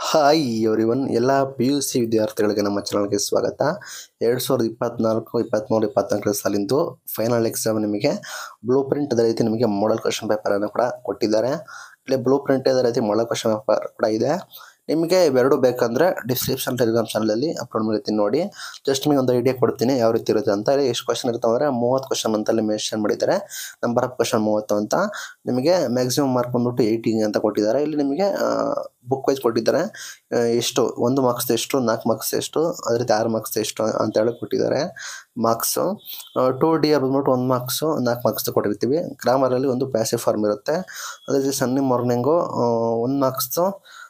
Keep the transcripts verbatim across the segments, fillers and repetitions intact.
Hi everyone ಎಲ್ಲ P U C ವಿದ್ಯಾರ್ಥಿಗಳಿಗೆ ನಮ್ಮ ಚಾನಲ್ಗೆ ಸ್ವಾಗತ. ಎರಡು ಸಾವಿರದ ಇಪ್ಪತ್ತ್ನಾಲ್ಕು ಇಪ್ಪತ್ತ್ಮೂರು ಇಪ್ಪತ್ತ್ನಾಲ್ಕರ ಸಾಲಿಂದು ಫೈನಲ್ ಎಕ್ಸಾಮ್ ನಿಮಗೆ ಬ್ಲೂ ಪ್ರಿಂಟ್ ಅದೇ ರೀತಿ ನಿಮಗೆ ಮಾಡಲ್ ಕ್ವಶನ್ ಪೇಪರನ್ನು ಕೂಡ ಕೊಟ್ಟಿದ್ದಾರೆ. ಇಲ್ಲಿ ಬ್ಲೂ ಪ್ರಿಂಟ್ ಅದೇ ರೀತಿ ಮಾಡಲ್ ಕ್ವಶನ್ ಪೇಪರ್ ಕೂಡ ಇದೆ. ನಿಮಗೆ ಇವೆರಡು ಬೇಕಂದರೆ ಡಿಸ್ಕ್ರಿಪ್ಷನ್ ಟೆಲಿಗ್ರಾಮ್ ಚಾನಲಲ್ಲಿ ಅಪ್ಲೋಡ್ ಮಾಡಿರ್ತೀನಿ ನೋಡಿ. ಜಸ್ಟ್ ನಿಮಗೆ ಒಂದು ಐಡಿಯಾ ಕೊಡ್ತೀನಿ ಯಾವ ರೀತಿ ಇರುತ್ತೆ ಅಂತ. ಇಲ್ಲಿ ಎಷ್ಟು ಕ್ವಶನ್ ಇರ್ತಾವೆ ಅಂದರೆ ಮೂವತ್ತು ಕ್ವಶನ್ ಅಂತಲ್ಲಿ ಮೆನ್ಷನ್ ಮಾಡಿದ್ದಾರೆ. ನಂಬರ್ ಆಫ್ ಕ್ವಶನ್ ಮೂವತ್ತು ಅಂತ. ನಿಮಗೆ ಮ್ಯಾಕ್ಸಿಮಮ್ ಮಾರ್ಕ್ ಬಂದ್ಬಿಟ್ಟು ಏಯ್ಟಿಂಗ್ ಅಂತ ಕೊಟ್ಟಿದ್ದಾರೆ. ಇಲ್ಲಿ ನಿಮಗೆ ಬುಕ್ ವೈಸ್ ಕೊಟ್ಟಿದ್ದಾರೆ. ಎಷ್ಟು ಒಂದು ಮಾರ್ಕ್ಸ್ ಎಷ್ಟು, ನಾಲ್ಕು ಮಾರ್ಕ್ಸ್ ಎಷ್ಟು, ಅದೇ ರೀತಿ ಆರು ಮಾರ್ಕ್ಸ್ ಎಷ್ಟು ಅಂತ ಹೇಳಿ ಕೊಟ್ಟಿದ್ದಾರೆ. ಮಾರ್ಕ್ಸು ಟು ಡಿ ಆರ್ ಬಂದ್ಬಿಟ್ಟು ಒಂದು ಮಾರ್ಕ್ಸು ನಾಲ್ಕು ಮಾರ್ಕ್ಸ್ ಕೊಟ್ಟಿರ್ತೀವಿ. ಗ್ರಾಮರಲ್ಲಿ ಒಂದು ಪ್ಯಾಸಿವ್ ಫಾರ್ಮ್ ಇರುತ್ತೆ. ಅದೇ ರೀತಿ ಸನ್ನಿ ಮಾರ್ನಿಂಗು ಒಂದು ಮಾರ್ಕ್ಸು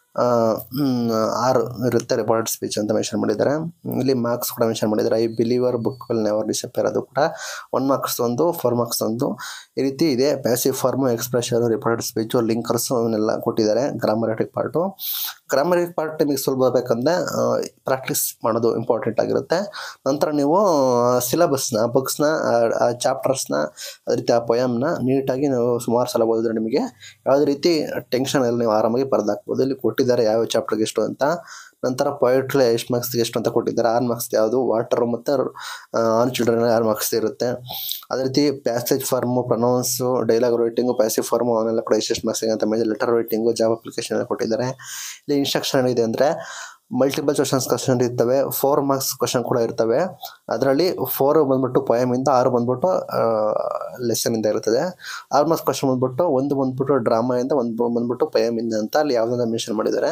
ಆರು ಇರುತ್ತೆ. ರೆಕಾರ್ಡ್ ಸ್ಪೀಚ್ ಅಂತ ಮೆನ್ಷನ್ ಮಾಡಿದ್ದಾರೆ. ಇಲ್ಲಿ ಮಾರ್ಕ್ಸ್ ಕೂಡ ಮೆನ್ಷನ್ ಮಾಡಿದ್ದಾರೆ. I believer book will never disappear ಅದು ಕೂಡ ಒನ್ ಮಾರ್ಕ್ಸ್ ಒಂದು, ಫೋರ್ ಮಾರ್ಕ್ಸ್ ಒಂದು, ಈ ರೀತಿ ಇದೆ. Passive form, expression, reported speech, linkers ಇವನ್ನೆಲ್ಲ ಕೊಟ್ಟಿದ್ದಾರೆ. ಗ್ರಾಮರಿಟಿಕ್ ಪಾರ್ಟು ಗ್ರಾಮರಿಟಿಕ್ ಪಾರ್ಟ್ ನಿಮಗೆ ಸುಲಭ ಬೇಕಂದರೆ ಪ್ರಾಕ್ಟೀಸ್ ಮಾಡೋದು ಇಂಪಾರ್ಟೆಂಟ್ ಆಗಿರುತ್ತೆ. ನಂತರ ನೀವು ಸಿಲೆಬಸ್ನ, ಬುಕ್ಸ್ನ, ಆ ಚಾಪ್ಟರ್ಸ್ನ, ಅದೇ ರೀತಿ ಆ ಪೊಯಮ್ನ ನೀಟಾಗಿ ನೀವು ಸುಮಾರು ಸಲ ಓದಿದ್ರೆ ನಿಮಗೆ ಯಾವುದೇ ರೀತಿ ಟೆನ್ಷನ್ ಎಲ್ಲ ನೀವು ಆರಾಮಾಗಿ ಬರೆದಾಕ್ಬೋದು. ಇಲ್ಲಿ ಕೊಟ್ಟಿದ್ದಾರೆ ಯಾವ ಚಾಪ್ಟರ್ಗೆ ಎಷ್ಟು ಅಂತ. ನಂತರ ಪೊಯೆಟ್ರಿ ಎಷ್ಟು ಮಾರ್ಕ್ಸ್ಗೆ ಎಷ್ಟು ಅಂತ ಕೊಟ್ಟಿದ್ದಾರೆ. ಆರು ಮಾರ್ಕ್ಸ್ ಯಾವುದು, ವಾಟರ್ ಮತ್ತು ಆನ್ ಚಿಲ್ಡ್ರನ್ ಆರು ಮಾರ್ಕ್ಸ್ ಇರುತ್ತೆ. ಅದೇ ರೀತಿ passage form, pronouns, dialogue writing, passive form ಅವನ್ನೆಲ್ಲ ಕೂಡ ಎಷ್ಟೆಷ್ಟು ಮಾರ್ಕ್ಸಿಗೆ ಅಂತ ಮೇಲೆ ಲೆಟರ್ ರೈಟಿಂಗು, ಜಾಬ್ ಅಪ್ಲಿಕೇಶನ್ ಎಲ್ಲ ಕೊಟ್ಟಿದ್ದಾರೆ. ಇಲ್ಲಿ ಇನ್ಸ್ಟ್ರಕ್ಷನ್ ಏನಿದೆ ಅಂದರೆ ಮಲ್ಟಿಪಲ್ ಕ್ವಶನ್ಸ್ ಕ್ವಶನ್ ಇರ್ತವೆ, ಫೋರ್ ಮಾರ್ಕ್ಸ್ ಕ್ವಶನ್ ಕೂಡ ಇರ್ತವೆ. ಅದರಲ್ಲಿ ಫೋರ್ ಬಂದ್ಬಿಟ್ಟು ಪೊಯಮಿಂದ, ಆರು ಬಂದ್ಬಿಟ್ಟು ಲೆಸನಿಂದ ಇರ್ತದೆ. ಆರು ಮಾರ್ಕ್ಸ್ ಕ್ವಶನ್ ಬಂದ್ಬಿಟ್ಟು ಒಂದು ಬಂದ್ಬಿಟ್ಟು ಡ್ರಾಮಾಯಿಂದ, ಒಂದು ಬಂದ್ಬಿಟ್ಟು ಪೊಯಮಿಂದ ಅಂತ ಅಲ್ಲಿ ಯಾವುದನ್ನ ಮೆನ್ಷನ್ ಮಾಡಿದ್ದಾರೆ.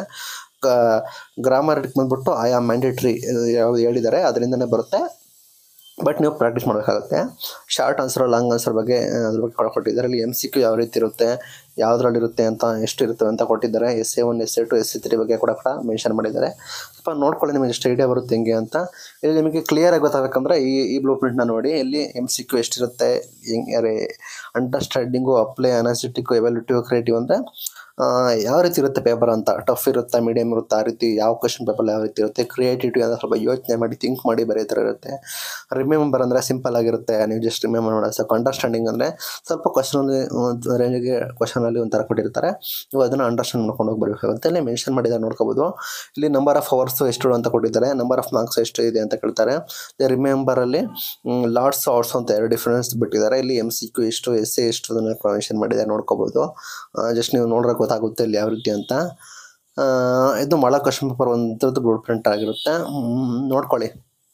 ಗ್ರಾಮರ್ ಬಂದ್ಬಿಟ್ಟು ಆಯಾ ಮ್ಯಾಂಡೇಟ್ರಿ ಯಾವ್ದು ಹೇಳಿದ್ದಾರೆ ಅದರಿಂದನೇ ಬರುತ್ತೆ. ಬಟ್ ನೀವು ಪ್ರಾಕ್ಟೀಸ್ ಮಾಡಬೇಕಾಗುತ್ತೆ. ಶಾರ್ಟ್ ಆನ್ಸರ್, ಲಾಂಗ್ ಆನ್ಸರ್ ಬಗ್ಗೆ ಅದ್ರ ಬಗ್ಗೆ ಕೊಟ್ಟಿದ್ದಾರೆ. ಇಲ್ಲಿ ಎಮ್ ಸಿ ಕ್ಯೂ ಯಾವ ರೀತಿ ಇರುತ್ತೆ, ಯಾವುದ್ರಲ್ಲಿರುತ್ತೆ ಅಂತ, ಎಷ್ಟು ಇರ್ತವೆ ಅಂತ ಕೊಟ್ಟಿದ್ದಾರೆ. S A one, S A two, S C three ಬಗ್ಗೆ ಕೂಡ ಕೂಡ ಮೆನ್ಷನ್ ಮಾಡಿದ್ದಾರೆ. ಸ್ವಲ್ಪ ನೋಡ್ಕೊಳ್ಳಿ ನಿಮಗೆ ಎಷ್ಟು ಐಡಿಯಾ ಬರುತ್ತೆ ಹೆಂಗೆ ಅಂತ. ಇಲ್ಲಿ ನಿಮಗೆ ಕ್ಲಿಯರಾಗಿ ಗೊತ್ತಾಗಬೇಕಂದ್ರೆ ಈ ಈ ಬ್ಲೂ ಪ್ರಿಂಟ್ನ ನೋಡಿ. ಇಲ್ಲಿ ಎಮ್ ಸಿ ಕ್ಯೂ ಎಷ್ಟಿರುತ್ತೆ, ಹೆಂಗೆ understanding, apply, analytic, evaluative, creative ಅಂದರೆ ಯಾವ ರೀತಿ ಇರುತ್ತೆ ಪೇಪರ್ ಅಂತ. ಟಫ್ ಇರುತ್ತೆ, ಮೀಡಿಯಮ್ ಇರುತ್ತೆ, ಆ ರೀತಿ ಯಾವ ಕ್ವಶನ್ ಪೇಪರ್ ಯಾವ ರೀತಿ ಇರುತ್ತೆ. ಕ್ರಿಯೇಟಿವಿಟಿ ಅಂದರೆ ಸ್ವಲ್ಪ ಯೋಚನೆ ಮಾಡಿ ಥಿಂಕ್ ಮಾಡಿ ಬರೀ ಥರ ಇರುತ್ತೆ. ರಿಮೆಂಬರ್ ಅಂದರೆ ಸಿಂಪಲ್ ಆಗಿರುತ್ತೆ, ನೀವು ಜಸ್ಟ್ ರಿಮೆಂಬರ್ ಮಾಡೋದು ಸಾಕು. ಅಂಡರ್ಸ್ಟ್ಯಾಂಡಿಂಗ್ ಅಂದರೆ ಸ್ವಲ್ಪ ಕ್ವಶನಲ್ಲಿ ರೇಂಜಿಗೆ ಕ್ವಶನಲ್ಲಿ ಒಂಥರ ಕೊಟ್ಟಿರ್ತಾರೆ, ನೀವು ಅದನ್ನು ಅಂಡರ್ಸ್ಟ್ಯಾಂಡ್ ಮಾಡ್ಕೊಂಡು ಹೋಗಿ ಬರಬೇಕಾಗುತ್ತೆ. ಇಲ್ಲಿ ಮೆನ್ಷನ್ ಮಾಡಿದ್ದಾರೆ ನೋಡ್ಕೋಬೋದು. ಇಲ್ಲಿ ನಂಬರ್ ಆಫ್ ಅವರ್ಸು ಎಷ್ಟು ಅಂತ ಕೊಟ್ಟಿದ್ದಾರೆ, ನಂಬರ್ ಆಫ್ ಮಾರ್ಕ್ಸ್ ಎಷ್ಟು ಇದೆ ಅಂತ ಕೇಳ್ತಾರೆ. ರಿಮೆಂಬರಲ್ಲಿ ಲಾಟ್ಸ್ ಅವರ್ಸ್ ಅಂತ ಎರಡು ಡಿಫ್ರೆನ್ಸ್ ಬಿಟ್ಟಿದ್ದಾರೆ. ಇಲ್ಲಿ ಎಮ್ ಸಿ ಕ್ಯೂ ಎಷ್ಟು, ಎಸ್ ಎ ಎಷ್ಟು ಅದನ್ನು ಮೆನ್ಷನ್ ಮಾಡಿದ್ದಾರೆ ನೋಡ್ಕೋಬೋದು. ಜಸ್ಟ್ ನೀವು ನೋಡ್ರೆ ಗೊತ್ತಾಗುತ್ತೆ ಇಲ್ಲಿ ಯಾವ ರೀತಿ ಅಂತ. ಇದು ಮಾಡಲ್ ಕ್ವಶನ್ ಪೇಪರ್ ಒಂಥರದ್ದು ಬ್ಲೂ ಪ್ರಿಂಟ್ ಆಗಿರುತ್ತೆ, ನೋಡ್ಕೊಳ್ಳಿ.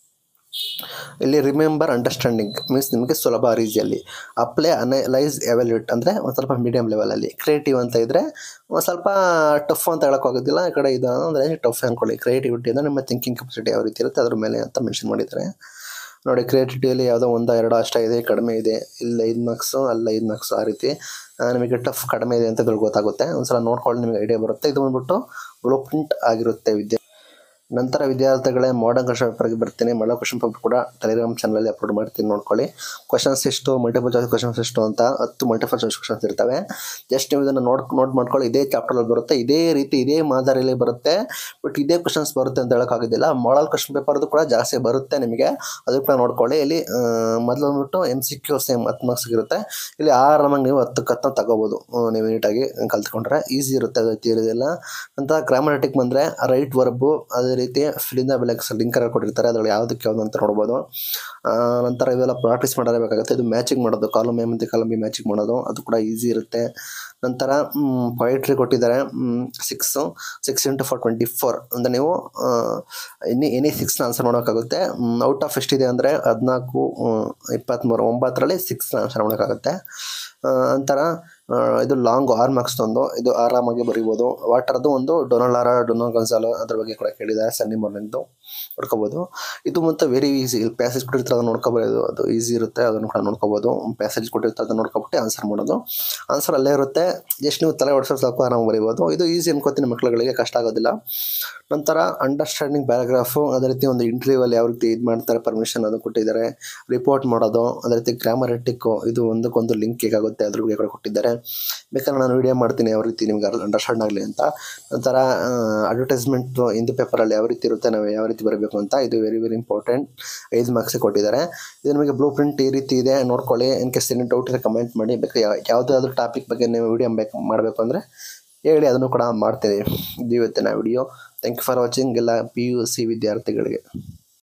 ಇಲ್ಲಿ ರಿಮೆಂಬರ್, ಅಂಡರ್ಸ್ಟ್ಯಾಂಡಿಂಗ್ ಮೀನ್ಸ್ ನಿಮಗೆ ಸುಲಭ ರೀತಿಯಲ್ಲಿ. ಅಪ್ಲೈ, ಅನಲೈಸ್, ಎವ್ಯಾಲ್ಯೂಟ್ ಅಂದರೆ ಒಂದು ಸ್ವಲ್ಪ ಮೀಡಿಯಮ್ ಲೆವೆಲಲ್ಲಿ. ಕ್ರಿಯೇಟಿವ್ ಅಂತ ಇದ್ದರೆ ಒಂದು ಸ್ವಲ್ಪ ಟಫ್ ಅಂತ ಹೇಳೋಕ್ಕಾಗೋದಿಲ್ಲ. ಈ ಕಡೆ ಇದು ಅಂದರೆ ಟಫ್ ಅಂದ್ಕೊಳ್ಳಿ. ಕ್ರಿಯೇಟಿವಿಟಿ ಅಂದರೆ ನಿಮ್ಮ ಥಿಂಕಿಂಗ್ ಕೆಪಾಸಿಟಿ ಯಾವ ರೀತಿ ಇರುತ್ತೆ ಅದ್ರ ಮೇಲೆ ಅಂತ ಮೆನ್ಷನ್ ಮಾಡಿದ್ದಾರೆ ನೋಡಿ. ಕ್ರಿಯೇಟಿವಿಟಿಯಲ್ಲಿ ಯಾವುದೋ ಒಂದು ಎರಡು ಅಷ್ಟೇ ಇದೆ, ಕಡಿಮೆ ಇದೆ. ಇಲ್ಲಿ ಐದು ಮಾರ್ಕ್ಸು, ಅಲ್ಲಿ ಐದು ಮಾರ್ಕ್ಸು, ಆ ರೀತಿ ನಿಮಗೆ ಟಫ್ ಕಡಿಮೆ ಇದೆ ಅಂತ ಗೊತ್ತಾಗುತ್ತೆ. ಒಂದ್ಸಲ ನೋಡ್ಕೊಂಡು ನಿಮಗೆ ಐಡಿಯಾ ಬರುತ್ತೆ. ಇದು ಬಂದ್ಬಿಟ್ಟು ಬ್ಲೂ ಪ್ರಿಂಟ್ ಆಗಿರುತ್ತೆ ವಿದ್ಯೆ. ನಂತರ ವಿದ್ಯಾರ್ಥಿಗಳೇ ಮಾಡರ್ನ್ ಕ್ವಶನ್ ಪೇಪರ್ಗೆ ಬರ್ತೀನಿ. ಮಾಡಲ್ ಕ್ವಶನ್ ಪೇಪರ್ ಕೂಡ ಟೆಲಿಗ್ರಾಮ್ ಚಾನಲಲ್ಲಿ ಅಪ್ಲೋಡ್ ಮಾಡ್ತೀನಿ ನೋಡ್ಕೊಳ್ಳಿ. ಕ್ವಶನ್ಸ್ ಎಷ್ಟು, ಮಲ್ಟಿಪಲ್ ಚಾಯ್ಸ್ ಕ್ವಶನ್ಸ್ ಎಷ್ಟು ಅಂತ ಹತ್ತು ಮಲ್ಟಿಪಲ್ ಚಾಯ್ಸ್ ಕ್ವಶನ್ಸ್ ಇರ್ತವೆ. ಜಸ್ಟ್ ನೀವು ಇದನ್ನು ನೋಡ್ ನೋಟ್ ಮಾಡ್ಕೊಳ್ಳಿ. ಇದೇ ಚಾಪ್ಟರಲ್ಲಿ ಬರುತ್ತೆ, ಇದೇ ರೀತಿ ಇದೇ ಮಾದರಿಯಲ್ಲಿ ಬರುತ್ತೆ. ಬಟ್ ಇದೇ ಕ್ವಶನ್ಸ್ ಬರುತ್ತೆ ಅಂತ ಹೇಳೋಕ್ಕಾಗೋದಿಲ್ಲ. ಮಾಡಲ್ ಕ್ವಶನ್ ಪೇಪರ್ದು ಕೂಡ ಜಾಸ್ತಿ ಬರುತ್ತೆ ನಿಮಗೆ, ಅದಕ್ಕೆ ಕೂಡ ನೋಡ್ಕೊಳ್ಳಿ. ಇಲ್ಲಿ ಮೊದಲು ಬಂದ್ಬಿಟ್ಟು ಎಮ್ ಸಿ ಕ್ಯೂ ಸೇಮ್ ಹತ್ತು ಮಾರ್ಕ್ಸ್ ಇರುತ್ತೆ. ಇಲ್ಲಿ ಆರಾಮಾಗಿ ನೀವು ಹತ್ತಕ್ಕೆ ಹತ್ತು ತಗೋಬೋದು. ನೀವು ನೀಟಾಗಿ ಕಲ್ತ್ಕೊಂಡ್ರೆ ಈಸಿ ಇರುತ್ತೆ, ಅದು ಇರೋದಿಲ್ಲ. ನಂತರ ಗ್ರಾಮರಿಟಿಕ್ ಬಂದರೆ ರೈಟ್ ವರ್ಬು, ಅದೇ ರೀತಿ ಫಿಲಿಂದ ಬೆಲೆಕ್ಸ್ ಲಿಂಕರ್ ಕೊಟ್ಟಿರ್ತಾರೆ, ಅದರಲ್ಲಿ ಯಾವುದಕ್ಕೆ ಯಾವುದು ಅಂತ ನೋಡ್ಬೋದು. ನಂತರ ಇವೆಲ್ಲ ಪ್ರಾಕ್ಟೀಸ್ ಮಾಡಲೇಬೇಕಾಗುತ್ತೆ. ಇದು ಮ್ಯಾಚಿಂಗ್ ಮಾಡೋದು, ಕಾಲಮ್ ಎ ಮತ್ತು ಕಾಲಮ್ ಬಿ ಮ್ಯಾಚಿಂಗ್ ಮಾಡೋದು, ಅದು ಕೂಡ ಈಸಿ ಇರುತ್ತೆ. ನಂತರ ಪೊಯೆಟ್ರಿ ಕೊಟ್ಟಿದ್ದಾರೆ six six into four twenty four ಅಂದರೆ ನೀವು ಎನಿ ಎನಿ ಸಿಕ್ಸ್ನ ಆನ್ಸರ್ ಮಾಡೋಕ್ಕಾಗುತ್ತೆ. ಔಟ್ ಆಫ್ ಎಷ್ಟಿದೆ ಅಂದರೆ ಹದಿನಾಲ್ಕು, ಇಪ್ಪತ್ತ್ಮೂರು, ಒಂಬತ್ತರಲ್ಲಿ ಸಿಕ್ಸ್ನ ಆನ್ಸರ್ ಮಾಡೋಕ್ಕಾಗುತ್ತೆ. ನಂತರ ಇದು ಲಾಂಗ್ ಆರು ಮಾರ್ಕ್ಸ್ ಒಂದು, ಇದು ಆರಾಮಾಗಿ ಬರೀಬೋದು. ವಾಟರ್ದು ಒಂದು ಡೊನಾಲ್ಡ್ ಡೊನೋ ಗನ್ಸಾಲೋ ಅದ್ರ ಬಗ್ಗೆ ಕೂಡ ಕೇಳಿದ್ದಾರೆ, ಸನ್ನಿ ಮಾರ್ನಿಂಗ್ದು ನೋಡ್ಕೋಬೋದು. ಇದು ಮತ್ತು ವೆರಿ ಈಸಿ. ಇಲ್ಲಿ ಪ್ಯಾಸೇಜ್ ಕೊಟ್ಟಿರ್ತಾರೆ ಅದನ್ನು ನೋಡ್ಕೋಬೋದು, ಅದು ಈಸಿ ಇರುತ್ತೆ, ಅದನ್ನು ಕೂಡ ನೋಡ್ಕೋಬೋದು. ಪ್ಯಾಸೇಜ್ ಕೊಟ್ಟಿರ್ತಾರೆ ಅದನ್ನು ನೋಡ್ಕೊಬಿಟ್ಟು ಆನ್ಸರ್ ಮಾಡೋದು. ಆನ್ಸರ್ ಅಲ್ಲೇ ಇರುತ್ತೆ, ಎಷ್ಟು ನೀವು ತಲೆ ಹೊಡ್ಸೋ ಸ್ವಲ್ಪ ಆರಾಮಾಗಿ ಬರೀಬೋದು. ಇದು ಈಸಿ ಅನ್ಕೋತೀನಿ, ಮಕ್ಕಳುಗಳಿಗೆ ಕಷ್ಟ ಆಗೋದಿಲ್ಲ. ನಂತರ ಅಂಡರ್ಸ್ಟ್ಯಾಂಡಿಂಗ್ ಪ್ಯಾರಾಗ್ರಾಫು, ಅದೇ ರೀತಿ ಒಂದು ಇಂಟರ್ವ್ಯೂವಲ್ಲಿ ಯಾವ ರೀತಿ ಇದು ಮಾಡ್ತಾರೆ ಪರ್ಮಿಷನ್ ಅದು ಕೊಟ್ಟಿದ್ದಾರೆ. ರಿಪೋರ್ಟ್ ಮಾಡೋದು, ಅದೇ ರೀತಿ ಗ್ರಾಮರಿಟಿಕ್ಕು, ಇದು ಒಂದಕ್ಕೊಂದು ಲಿಂಕ್ ಹೇಗಾಗುತ್ತೆ ಅದ್ರ ಬಗ್ಗೆ ಕೂಡ ಕೊಟ್ಟಿದ್ದಾರೆ. ಬೇಕಾದ್ರೆ ನಾನು ವೀಡಿಯೋ ಮಾಡ್ತೀನಿ ಯಾವ ರೀತಿ ನಿಮ್ಗೆ ಅಂಡರ್ಸ್ಟ್ಯಾಂಡ್ ಆಗಲಿ ಅಂತ. ನಂತರ ಅಡ್ವರ್ಟೈಸ್ಮೆಂಟ್ ಹಿಂದಿ ಪೇಪರಲ್ಲಿ ಯಾವ ರೀತಿ ಇರುತ್ತೆ, ನಾವು ಯಾವ ರೀತಿ ಬರಬೇಕು ಅಂತ, ಇದು ವೆರಿ ವೆರಿ ಇಂಪಾರ್ಟೆಂಟ್. ಐದು ಮಾರ್ಕ್ಸ್ ಕೊಟ್ಟಿದ್ದಾರೆ. ಇದು ನಿಮಗೆ ಬ್ಲೂ ಪ್ರಿಂಟ್ ಈ ರೀತಿ ಇದೆ, ನೋಡ್ಕೊಳ್ಳಿ. ಇನ್ ಕೇಸ್ ಏನು ಡೌಟ್ ಇದೆ ಕಮೆಂಟ್ ಮಾಡಿ. ಬೇಕಾದ್ರೆ ಯಾವುದಾದ್ರೂ ಟಾಪಿಕ್ ಬಗ್ಗೆ ನೀವು ವೀಡಿಯೋ ಬೇಕು ಮಾಡಬೇಕು ಅಂದರೆ ಹೇಳಿ, ಅದನ್ನು ಕೂಡ ಮಾಡ್ತೇನೆ. ಇದು ಇವತ್ತಿನ video. Thank you for watching ಎಲ್ಲ ಪಿ ಯು ಸಿ ವಿದ್ಯಾರ್ಥಿಗಳಿಗೆ.